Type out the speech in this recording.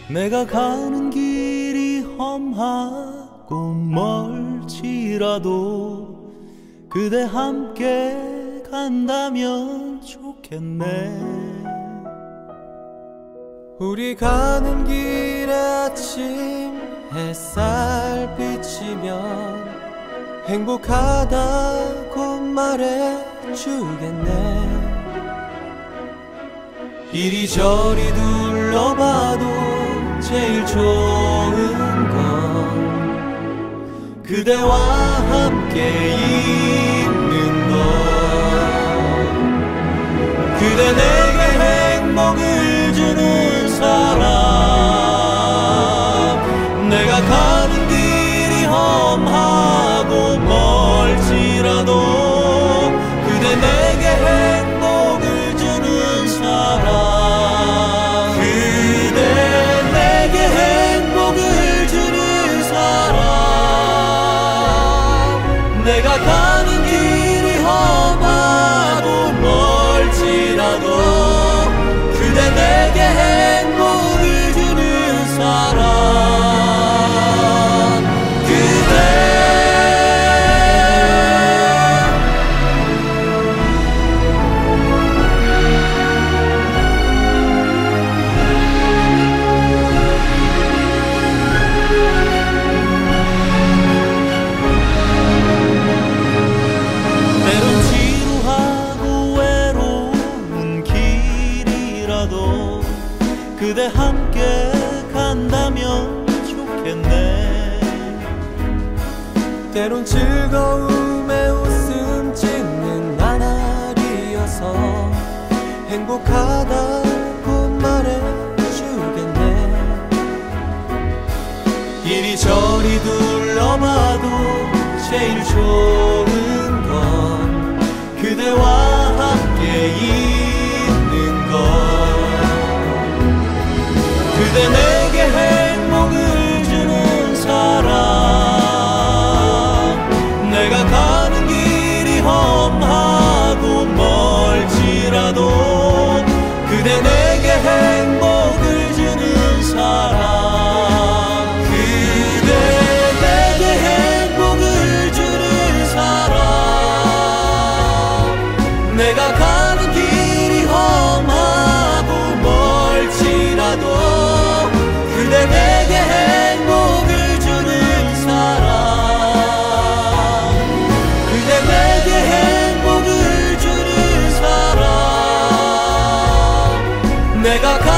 내가 가는 길이 험하고 멀지라도 그대 함께 간다면 좋겠네. 우리 가는 길에 아침 햇살 비치면 행복하다고 말해주겠네. 이리저리 둘러봐도 제일 좋은 건 그대와 함께 있는 것. 그대 내게 행복을 주는 사람. 내가 가는 길이 험하고 멀지라도 그대 내게 행복을 주는 사람. 그대 내게 행복을 주는 사람. 내가 가는 길이 험하고 멀지라도 그대 내게 행복을 주는 사람. 때론 지루하고 외로운 길이라도 그대 함께 간다면 좋겠네. 때론 즐거움에 웃음 짓는 나날이어서 행복하다고 말해주겠네. 이리저리 둘러봐도 제일 좋은 건 그대와 함께 있는 것. 그대 내게 행복을 주는 사람. 내가 가는 길이 험하고 멀지라도 그대 내게 행복을 주는 사람. 그대 내게 행복을 주는 사람. 내가 가는 길이 험하고 멀지라도 그대 내게 행복을 주는 사람. 그대 내게 행복을 주는 사람. 내가